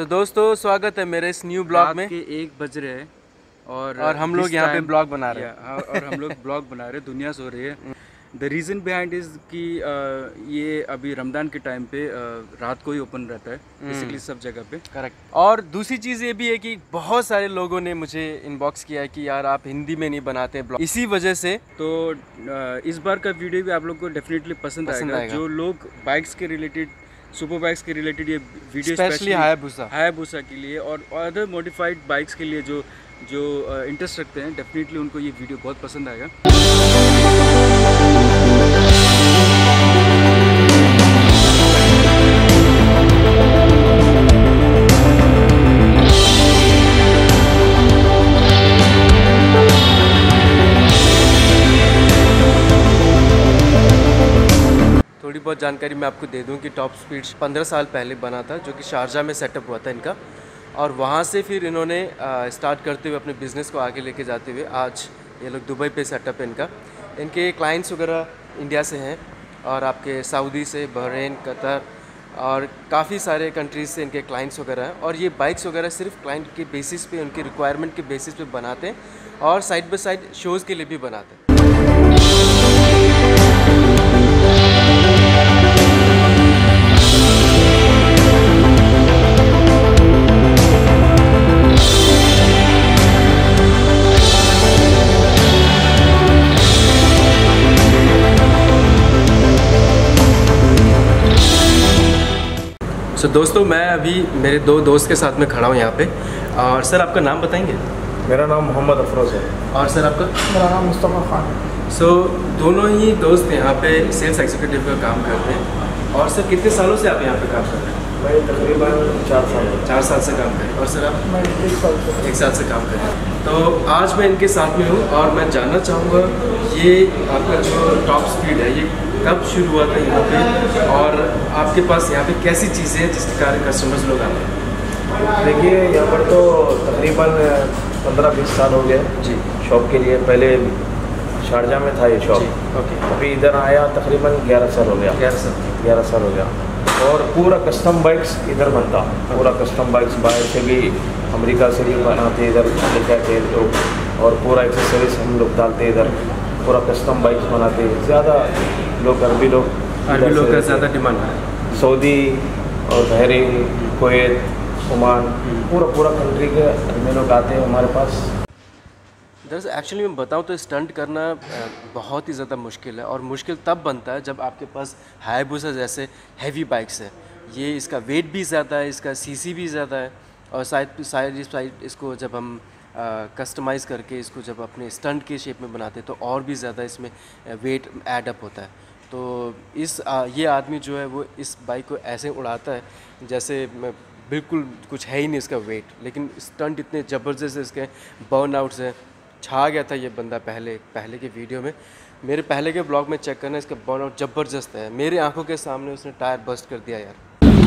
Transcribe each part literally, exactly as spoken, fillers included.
so, दोस्तों स्वागत है मेरे इस न्यू ब्लॉग में। के एक बज रहे हैं और और हम लोग यहाँ पे ब्लॉग बना रहे हैं और हम लोग ब्लॉग बना रहे हैं। दुनिया सो रही है। द रीज़न बिहाइंड इज़ कि ये अभी रमज़ान के टाइम पे रात को ही ओपन रहता है बेसिकली सब जगह पे। करेक्ट। और दूसरी चीज़ ये भी है कि बहुत सारे लोगों ने मुझे इनबॉक्स किया है कि यार आप हिंदी में नहीं बनाते ब्लॉग, इसी वजह से तो इस बार का वीडियो भी आप लोग को डेफिनेटली पसंद, पसंद आएगा। जो लोग बाइक्स के रिलेटेड, सुपर बाइक्स के रिलेटेड ये वीडियो स्पेशली हायाबुसा हायाबुसा के लिए और अदर मॉडिफाइड बाइक्स के लिए जो जो इंटरेस्ट रखते हैं, डेफिनेटली उनको ये वीडियो बहुत पसंद आएगा। थोड़ी बहुत जानकारी मैं आपको दे दूं कि टॉप स्पीड पंद्रह साल पहले बना था, जो कि शारजा में सेटअप हुआ था इनका, और वहाँ से फिर इन्होंने स्टार्ट करते हुए अपने बिज़नेस को आगे लेके जाते हुए आज ये लोग दुबई पे सेटअप है इनका। इनके क्लाइंट्स वगैरह इंडिया से हैं और आपके सऊदी से, बहरीन, कतर और काफ़ी सारे कंट्रीज़ से इनके क्लाइंट्स वगैरह हैं। और ये बाइक्स वगैरह सिर्फ क्लाइंट के बेसिस पे, उनकी रिक्वायरमेंट के बेसिस पे बनाते हैं और साइड बाई साइड शोज़ के लिए भी बनाते हैं। तो so, दोस्तों मैं अभी मेरे दो दोस्त के साथ में खड़ा हूँ यहाँ पे। और सर आपका नाम बताएंगे? मेरा नाम मोहम्मद अफरोज़ है। और सर आपका? मेरा नाम मुस्तफ़ा खान है। सो so, दोनों ही दोस्त यहाँ पे सेल्स एग्जीक्यूटिव का काम करते हैं। और सर कितने सालों से आप यहाँ पे काम कर रहे हैं? मैं तकरीबन चार साल चार साल से काम करें। और सर आप? मैं एक साल से एक साल से काम कर रहे हैं। तो आज मैं इनके साथ में हूँ और मैं जानना चाहूँगा ये आपका जो टॉप स्पीड है ये कब शुरू हुआ था यहाँ पे, और आपके पास यहाँ पे कैसी चीज़ें हैं जिसके कारण कस्टमर्स लोग आते हैं? देखिए यहाँ पर तो तकरीबन पंद्रह बीस साल हो गए जी शॉप के लिए। पहले शारजा में था ये शॉप, ओके। अभी इधर आया तकरीबन ग्यारह साल हो गया। ग्यारह साल ग्यारह साल हो गया और पूरा कस्टम बाइक्स इधर बनता, पूरा कस्टम बाइक्स बाहर से भी, अमेरिका से भी बनाते इधर लेकर आते लोग, और पूरा एक्सेसरीज हम लोग डालते इधर, पूरा कस्टम बाइक्स बनाते। ज़्यादा लोग अरबी लोग अरबी लोग का ज़्यादा डिमांड है। सऊदी और बहरीन, कुवैत, ओमान, पूरा पूरा कंट्री के अरबी लोग आते हैं हमारे पास। दरअसल एक्चुअली मैं बताऊँ तो स्टंट करना बहुत ही ज़्यादा मुश्किल है, और मुश्किल तब बनता है जब आपके पास हायाबुसा जैसे हैवी बाइक्स है। ये इसका वेट भी ज़्यादा है, इसका सीसी भी ज़्यादा है, और साइड साइड साइड इसको जब हम कस्टमाइज़ करके इसको जब अपने स्टंट के शेप में बनाते हैं तो और भी ज़्यादा इसमें वेट ऐड अप होता है। तो इस आ, ये आदमी जो है वो इस बाइक को ऐसे उड़ाता है जैसे बिल्कुल कुछ है ही नहीं इसका वेट, लेकिन स्टंट इतने ज़बरदस्त इसके बर्न आउट्स हैं। छा गया था ये बंदा पहले पहले के वीडियो में, मेरे पहले के ब्लॉग में चेक करना, इसका बर्न आउट ज़बरदस्त है। मेरे आंखों के सामने उसने टायर बस्ट कर दिया यार।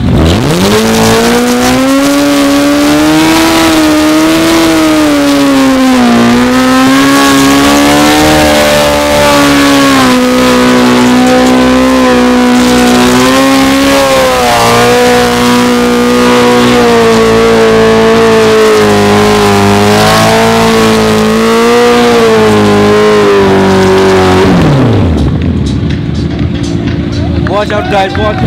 Watch out guys, watch.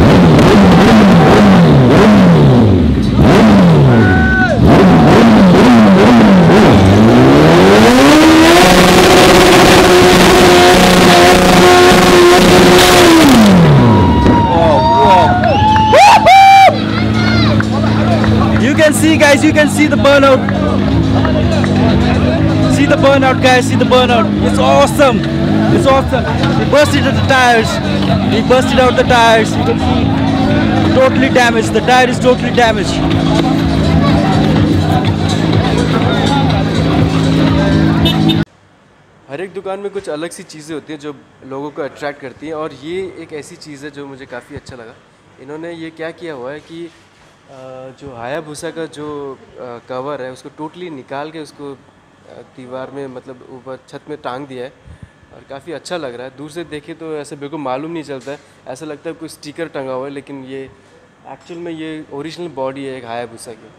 You can see guys, you can see the burnout. See the burnout guys, see the burnout. It's awesome. It's awesome. He busted out the tires. He busted out the tires. You can see totally damaged. The tire is totally damaged. हर एक दुकान में कुछ अलग सी चीज़ें होती हैं जो लोगों को अट्रैक्ट करती हैं, और ये एक ऐसी चीज़ है जो मुझे काफ़ी अच्छा लगा। इन्होंने ये क्या किया हुआ है कि जो हायाबुसा का जो कवर है उसको टोटली निकाल के उसको दीवार में, मतलब ऊपर छत में टांग दिया है, और काफ़ी अच्छा लग रहा है। दूर से देखे तो ऐसे बिल्कुल मालूम नहीं चलता है, ऐसा लगता है कोई स्टिकर टंगा हुआ है, लेकिन ये एक्चुअल में ये ओरिजिनल बॉडी है एक हायाबुसा की।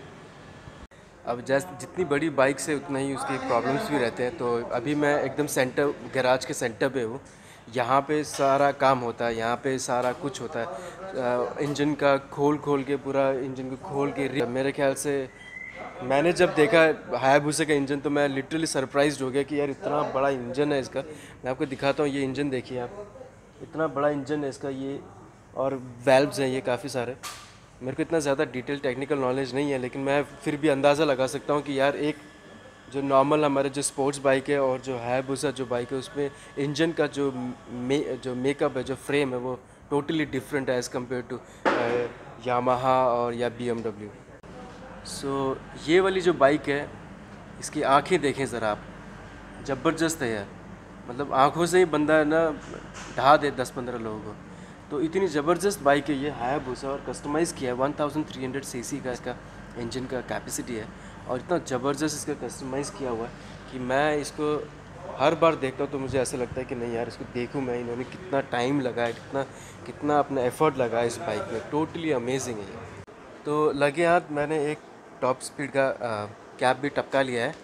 अब जैसे जितनी बड़ी बाइक से उतना ही उसके प्रॉब्लम्स भी रहते हैं। तो अभी मैं एकदम सेंटर गैराज के सेंटर पे हूँ। यहाँ पे सारा काम होता है, यहाँ पे सारा कुछ होता है। इंजन का खोल खोल के पूरा इंजन को खोल के, मेरे ख्याल से मैंने जब देखा हायाबुसा का इंजन तो मैं लिटरली सरप्राइज्ड हो गया कि यार इतना बड़ा इंजन है इसका। मैं आपको दिखाता हूँ, ये इंजन देखिए आप, इतना बड़ा इंजन है इसका ये, और वेल्व्स हैं ये काफ़ी सारे। मेरे को इतना ज़्यादा डिटेल टेक्निकल नॉलेज नहीं है, लेकिन मैं फिर भी अंदाज़ा लगा सकता हूँ कि यार एक जो नॉर्मल हमारे जो स्पोर्ट्स बाइक है और जो हायाबुसा जो बाइक है उसमें इंजन का जो मे जो मेकअप है, जो फ्रेम है, वो टोटली डिफरेंट है एज़ कम्पेयर टू यामाहा और या बी एम डब्ल्यू। सो ये वाली जो बाइक है इसकी आंखें देखें ज़रा आप, ज़बरदस्त है यार। मतलब आंखों से ही बंदा ना ढा दे दस पंद्रह लोगों को। तो इतनी ज़बरदस्त बाइक है ये हायाबुसा, और कस्टमाइज़ किया है। One thousand three hundred C C का इसका इंजन का कैपेसिटी है, और इतना ज़बरदस्त इसका कस्टमाइज़ किया हुआ है कि मैं इसको हर बार देखता हूँ तो मुझे ऐसा लगता है कि नहीं यार इसको देखूँ मैं, इन्होंने कितना टाइम लगाया, कितना कितना अपना एफर्ट लगाया इस बाइक में। टोटली अमेजिंग है ये। तो लगे हाथ मैंने एक टॉप स्पीड का कैप भी टपका लिया है।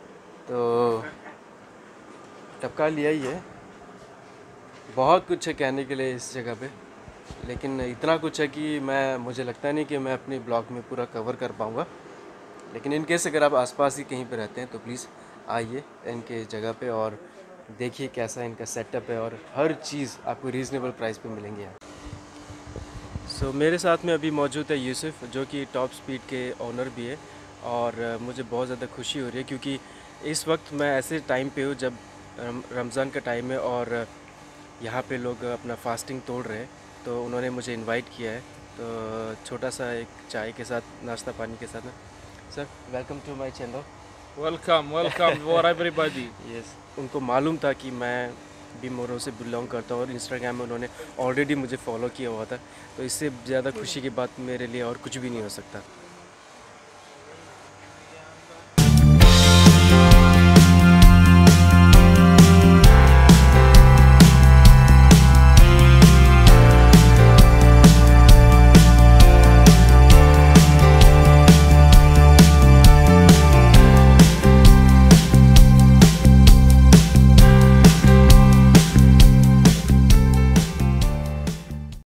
तो टपका लिया ही है। बहुत कुछ है कहने के लिए इस जगह पे, लेकिन इतना कुछ है कि मैं मुझे लगता नहीं कि मैं अपने ब्लॉग में पूरा कवर कर पाऊँगा। लेकिन इन केस अगर आप आसपास ही कहीं पे रहते हैं तो प्लीज़ आइए इनके जगह पे और देखिए कैसा इनका सेटअप है, और हर चीज़ आपको रीज़नेबल प्राइस पे मिलेंगे यहाँ। सो so, मेरे साथ में अभी मौजूद है यूसुफ, जो कि टॉप स्पीड के ओनर भी है, और मुझे बहुत ज़्यादा खुशी हो रही है क्योंकि इस वक्त मैं ऐसे टाइम पे हूँ जब रमज़ान का टाइम है और यहाँ पे लोग अपना फास्टिंग तोड़ रहे हैं। तो उन्होंने मुझे इनवाइट किया है, तो छोटा सा एक चाय के साथ, नाश्ता पानी के साथ ना। Sir welcome to my channel. Welcome welcome for everybody. Yes, उनको मालूम था कि मैं भी मोरो से बिलोंग करता हूँ और इंस्टाग्राम में उन्होंने ऑलरेडी मुझे फॉलो किया हुआ था। तो इससे ज़्यादा खुशी की बात मेरे लिए और कुछ भी नहीं हो सकता।